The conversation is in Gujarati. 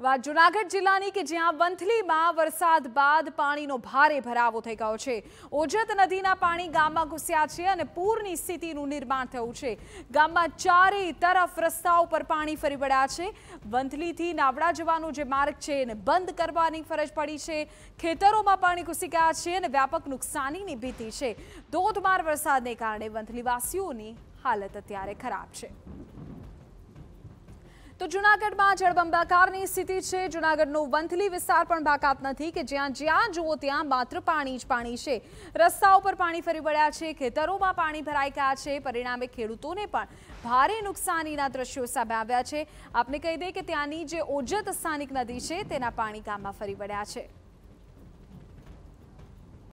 વાત જૂનાગઢ જિલ્લાની કે જ્યાં વંથલીમાં વરસાદ બાદ પાણીનો ભારે ભરાવો થઈ ગયો છે। ઓજત નદીના પાણી ગામમાં ઘૂસ્યા છે અને પૂરની સ્થિતિનું નિર્માણ થયું છે। ગામમાં ચારે તરફ રસ્તાઓ પર પાણી ફરી વળ્યા છે। વંથલીથી નાવડા જવાનો જે માર્ગ છે એને બંધ કરવાની ફરજ પડી છે। ખેતરોમાં પાણી ઘૂસી ગયા છે અને વ્યાપક નુકસાનીની ભીતિ છે। ધોધમાર વરસાદને કારણે વંથલીવાસીઓની હાલત અત્યારે ખરાબ છે। તો જૂનાગઢમાં જળબંબાકારની સ્થિતિ છે। જૂનાગઢનો વંથલી વિસ્તાર પણ બાકાત નથી કે જ્યાં જુઓ ત્યાં માત્ર પાણી જ પાણી છે। રસ્તાઓ પર પાણી ફરી વળ્યા છે, ખેતરોમાં પાણી ભરાઈ ગયા છે। પરિણામે ખેડૂતોને પણ ભારે નુકસાનીના દ્રશ્યો સામે આવ્યા છે। આપને કહી દઈએ કે ત્યાંની જે ઓજત સ્થાનિક નદી છે તેના પાણી ગામમાં ફરી વળ્યા છે।